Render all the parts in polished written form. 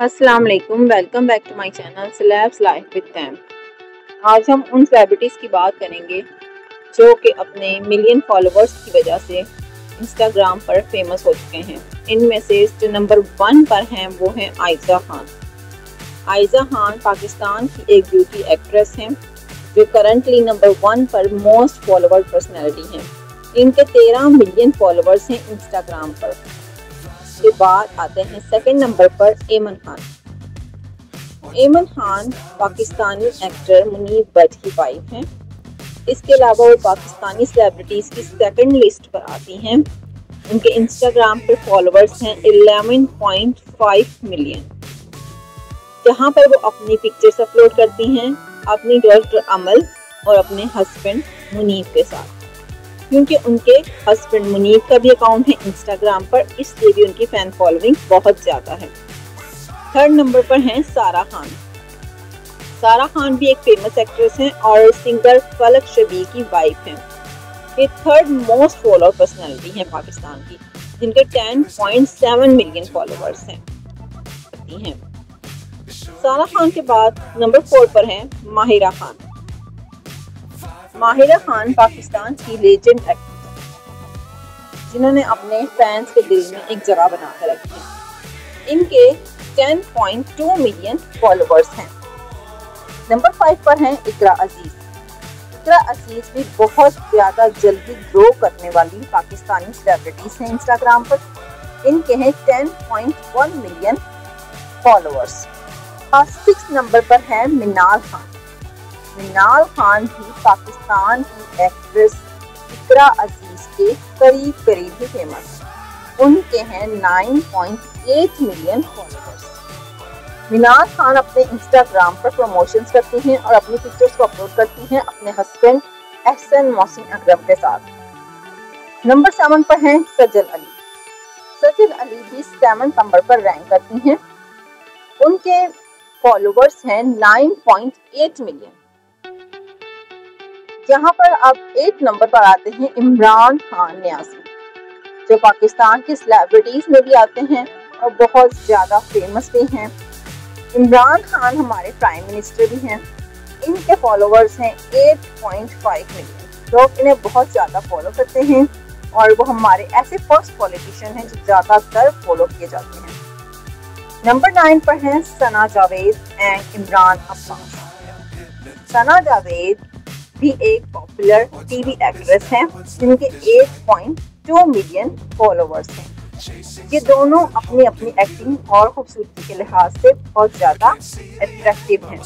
अस्सलाम वालेकुम, welcome back to my channel celebs life with Taim. आज हम उन सेलिब्रिटीज़ की बात करेंगे जो कि अपने मिलियन फॉलोअर्स की वजह से इंस्टाग्राम पर फेमस हो चुके हैं। इनमें से जो नंबर 1 पर हैं वो हैं आयज़ा खान। आयज़ा खान पाकिस्तान की एक ब्यूटी एक्ट्रेस हैं जो करंटली नंबर 1 पर मोस्ट फॉलोअर पर्सनैलिटी हैं। इनके 13 मिलियन फॉलोअर्स हैं इंस्टाग्राम पर। के बाद आते हैं सेकंड नंबर पर ऐमन खान। ऐमन खान पाकिस्तानी एक्टर मुनीब भट्ट की वाइफ हैं। इसके अलावा वो पाकिस्तानी सेलिब्रिटीज़ की सेकंड लिस्ट पर आती हैं। उनके इंस्टाग्राम पर फॉलोअर्स हैं 11.5 मिलियन, जहां पर वो अपनी पिक्चर्स अपलोड करती हैं अपनी डॉटर अमल और अपने हस्बैंड मुनीब के साथ। क्योंकि उनके हस्बैंड मुनीब का भी अकाउंट है इंस्टाग्राम पर, इसलिए भी उनकी फैन फॉलोइंग बहुत ज़्यादा है। थर्ड नंबर पर हैं सारा खान। सारा खान भी एक फेमस एक्ट्रेस हैं और सिंगर फलक शबीर की वाइफ हैं। ये थर्ड मोस्ट फॉलोअर पर्सनैलिटी हैं पाकिस्तान की, जिनके 10.7 मिलियन फॉलोअर्स हैं। सारा खान के बाद नंबर 4 पर हैं माहिरा खान। माहिरा खान पाकिस्तान की लेजेंड एक्ट्रेस जिन्होंने अपने फैंस के दिल में एक जगह बना कर रखी है। इनके 10.2 मिलियन फॉलोअर्स हैं। नंबर 5 पर हैं इकरा अजीज। इकरा अजीज भी बहुत ज़्यादा जल्दी ग्रो करने वाली पाकिस्तानी सेलिब्रिटीज़ हैं इंस्टाग्राम पर। इनके हैं 10.1 मिलियन फॉलोअर्स। 6 नंबर पर है मिनाल खान। मिनाल खान भी पाकिस्तान की एक्ट्रेस इकरा अजीज के करीब ही फेमस है। उनके हैं 9.8 मिलियन फॉलोअर्स। मिनाल खान अपने इंस्टाग्राम पर प्रमोशंस करती हैं और अपनी पिक्चर्स को अपलोड करती हैं अपने हस्बैंड एहसन मोहसिन अकरम के साथ। नंबर 7 पर हैं सजल अली। सजल अली भी 7 नंबर पर रैंक करती हैं। उनके फॉलोअर्स हैं 9.8 मिलियन। यहाँ पर अब 8 नंबर पर आते हैं इमरान खान न्यासी, जो पाकिस्तान के सेलिब्रिटीज़ में भी आते हैं और बहुत ज़्यादा फेमस भी हैं। इमरान खान हमारे प्राइम मिनिस्टर भी हैं। इनके फॉलोअर्स हैं 8.5 मिलियन। लोग इन्हें बहुत ज़्यादा फॉलो करते हैं और वो हमारे ऐसे फर्स्ट पॉलिटिशियन हैं जो ज़्यादातर फॉलो किए जाते हैं। नंबर 9 पर हैं सना जावेद एंड इमरान अब्बास। सना जावेद भी एक पॉपुलर टीवी एक्ट्रेस हैं जिनके 8.2 मिलियन फॉलोअर्स हैं। ये दोनों अपनी अपनी एक्टिंग और खूबसूरती के लिहाज से बहुत ज़्यादा अट्रैक्टिव हैं।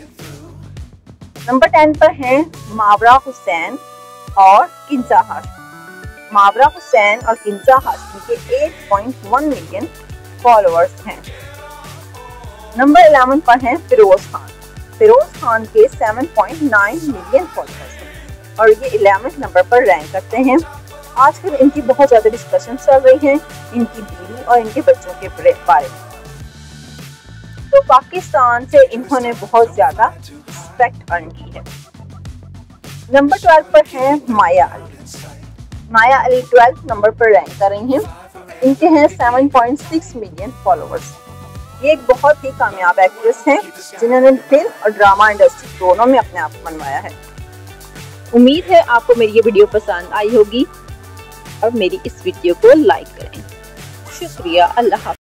नंबर 10 पर हैं मावरा हुसैन और किंजा हाशमी। मावरा हुसैन और किंजा हाशमी के 8.1 मिलियन फॉलोअर्स हैं। नंबर 11 पर हैं फिरोज खान। फिरोज खान के 7.9 मिलियन फॉलोअर्स हैं और ये 11वें नंबर पर रैंक करते हैं। आजकल इनकी बहुत ज़्यादा डिस्कशन चल रही हैं इनकी बीवी और इनके बच्चों के बारे में। तो पाकिस्तान से इन्होंने बहुत ज़्यादा रिस्पेक्ट अर्न की है। नंबर 12 पर है माया अली। माया अली 12 नंबर पर रैंक कर रही हैं। इनके हैं 7.6 मिलियन फॉलोअर्स। ये एक बहुत ही कामयाब एक्ट्रेस हैं जिन्होंने फिल्म और ड्रामा इंडस्ट्री दोनों में अपने आप को मनवाया है। उम्मीद है आपको मेरी ये वीडियो पसंद आई होगी और मेरी इस वीडियो को लाइक करें। शुक्रिया। अल्लाह हाफ़िज़।